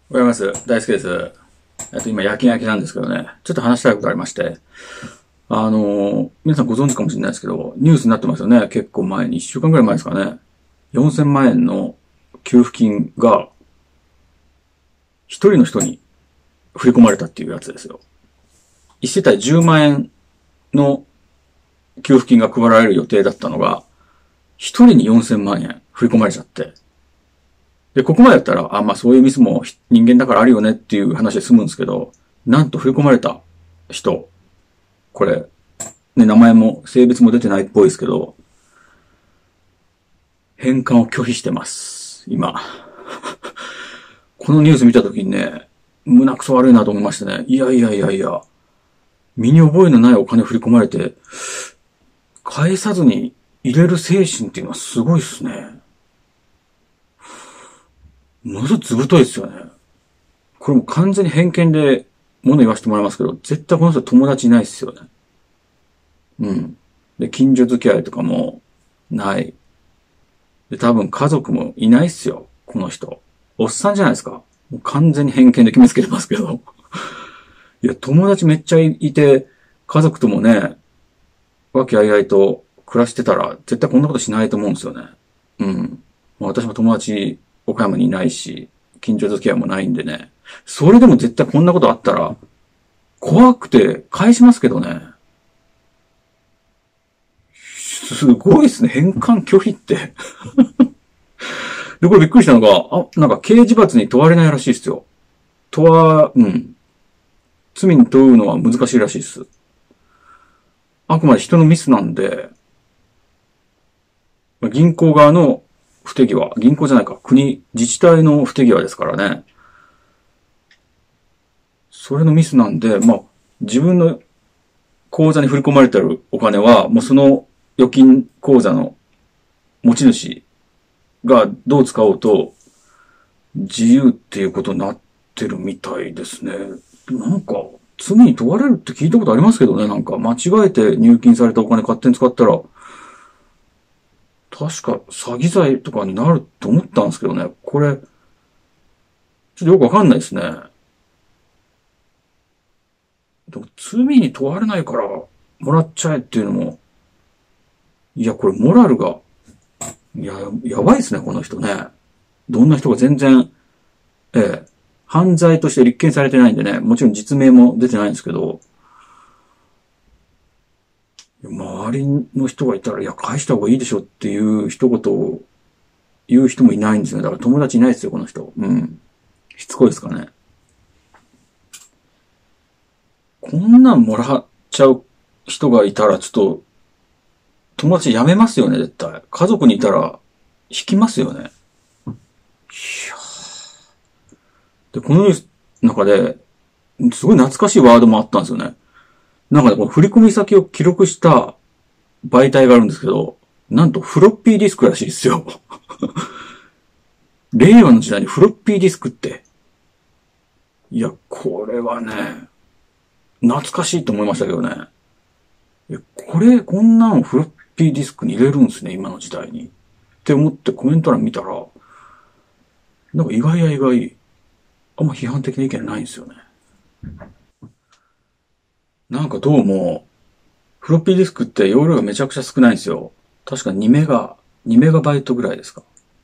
おはようございます。大輔です。今夜勤明けなんですけどね、ちょっと話したいことありまして、皆さんご存知かもしれないですけど、ニュースになってますよね。結構前に、1週間ぐらい前ですかね。4000万円の給付金が、一人の人に振り込まれたっていうやつですよ。一世帯10万円の給付金が配られる予定だったのが、一人に4000万円振り込まれちゃって、で、ここまでやったら、まあそういうミスも人間だからあるよねっていう話で済むんですけど、なんと振り込まれた人、これ、ね、名前も性別も出てないっぽいですけど、返還を拒否してます。今。このニュース見たときにね、胸くそ悪いなと思いましたね。いや、身に覚えのないお金振り込まれて、返さずに入れる精神っていうのはすごいっすね。ものすごくずぶといですよね。これも完全に偏見で物言わせてもらいますけど、絶対この人友達いないっすよね。うん。で、近所付き合いとかもない。で、多分家族もいないっすよ、この人。おっさんじゃないですか。もう完全に偏見で決めつけてますけど。いや、友達めっちゃいて、家族ともね、和気あいあいと暮らしてたら、絶対こんなことしないと思うんですよね。うん。まあ、私も友達、岡山にいないし、近所付き合いもないんでね。それでも絶対こんなことあったら、怖くて返しますけどね。すごいですね。返還拒否って。で、これびっくりしたのが、なんか刑事罰に問われないらしいですよ。罪に問うのは難しいらしいです。あくまで人のミスなんで、銀行側の不手際、銀行じゃないか、自治体の不手際ですからね。それのミスなんで、自分の口座に振り込まれてるお金は、もうその預金口座の持ち主がどう使おうと自由っていうことになってるみたいですね。なんか、罪に問われるって聞いたことありますけどね。なんか、間違えて入金されたお金勝手に使ったら、確か詐欺罪とかになると思ったんですけどね。これ、ちょっとよくわかんないですね。でも罪に問われないからもらっちゃえっていうのも、いや、これモラルが、やばいですね、この人ね。どんな人が全然、犯罪として立件されてないんでね、もちろん実名も出てないんですけど、周りの人がいたら、いや、返した方がいいでしょっていう一言を言う人もいないんですよね。だから友達いないですよ、この人。うん。しつこいですかね。こんなんもらっちゃう人がいたら、ちょっと、友達辞めますよね、絶対。家族にいたら、引きますよね。いやで、このニュースの中で、すごい懐かしいワードもあったんですよね。なんかね、この振込先を記録した媒体があるんですけど、なんとフロッピーディスクらしいですよ。令和の時代にフロッピーディスクって。いや、これはね、懐かしいと思いましたけどね。こんなんフロッピーディスクに入れるんですね、今の時代に。って思ってコメント欄見たら、なんか意外や意外、あんま批判的な意見ないんですよね。なんかどうも、フロッピーディスクって容量がめちゃくちゃ少ないんですよ。確か2メガバイトぐらいですか。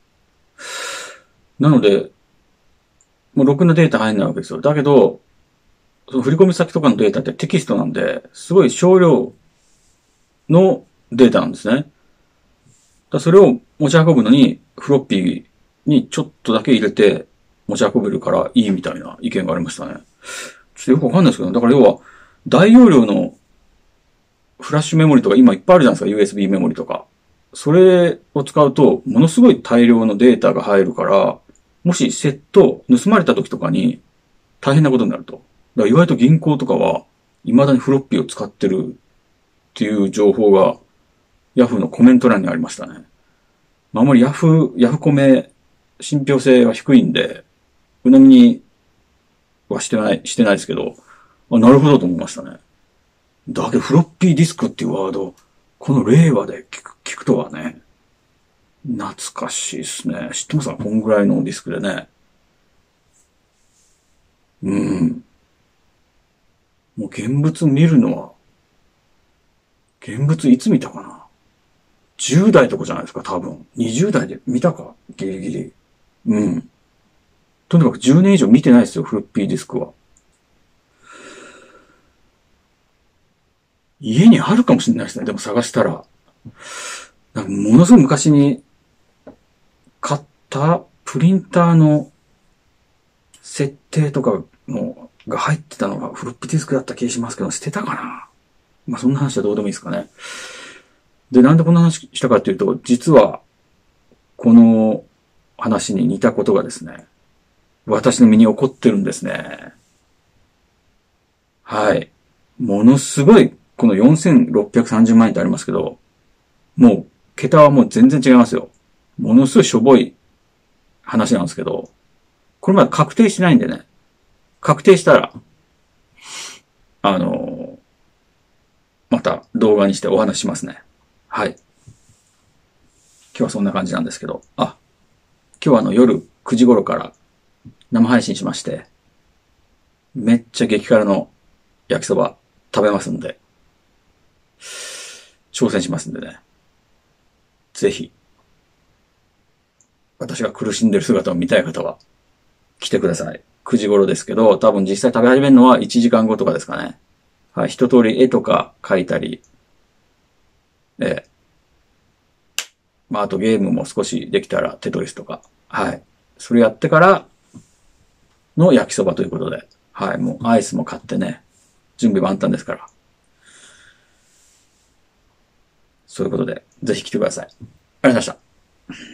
なので、もうろくなデータ入んないわけですよ。だけど、その振込先とかのデータってテキストなんで、すごい少量のデータなんですね。それを持ち運ぶのに、フロッピーにちょっとだけ入れて持ち運べるからいいみたいな意見がありましたね。ちょっとよくわかんないですけど、だから要は、大容量のフラッシュメモリとか今いっぱいあるじゃないですか、USB メモリとか。それを使うと、ものすごい大量のデータが入るから、もし盗まれた時とかに大変なことになると。だから意外と銀行とかは、未だにフロッピーを使ってるっていう情報が、ヤフーのコメント欄にありましたね。あんまりヤフコメ、信憑性は低いんで、鵜呑みにはしてないですけど、なるほどと思いましたね。だけどフロッピーディスクっていうワード、この令和で聞くとはね、懐かしいですね。知ってますか？こんぐらいのディスクでね。 うん。もう現物見るのは、現物いつ見たかな？ 10 代とかじゃないですか、多分。20代で見たかギリギリ。うん。とにかく10年以上見てないですよ、フロッピーディスクは。家にあるかもしれないですね、でも探したら。なんかものすごい昔に買ったプリンターの設定とかのが入ってたのがフロッピーディスクだった気がしますけど、捨てたかな？まあそんな話はどうでもいいですかね。で、なんでこんな話したかっていうと、実は、この話に似たことがですね、私の身に起こってるんですね。はい。ものすごい、この4630万円ってありますけど、もう、桁はもう全然違いますよ。ものすごいしょぼい話なんですけど、これまで確定してないんでね、確定したら、あのまた動画にしてお話ししますね。はい。今日はそんな感じなんですけど、今日は夜9時頃から生配信しまして、めっちゃ激辛の焼きそば食べますんで、挑戦しますんでね。ぜひ、私が苦しんでる姿を見たい方は来てください。9時頃ですけど、多分実際食べ始めるのは1時間後とかですかね。はい、一通り絵とか描いたり、あとゲームも少しできたらテトリスとか、はい。それやってからの焼きそばということで、はい、もうアイスも買ってね、準備万端ですから。そういうことで、ぜひ来てください。ありがとうございました。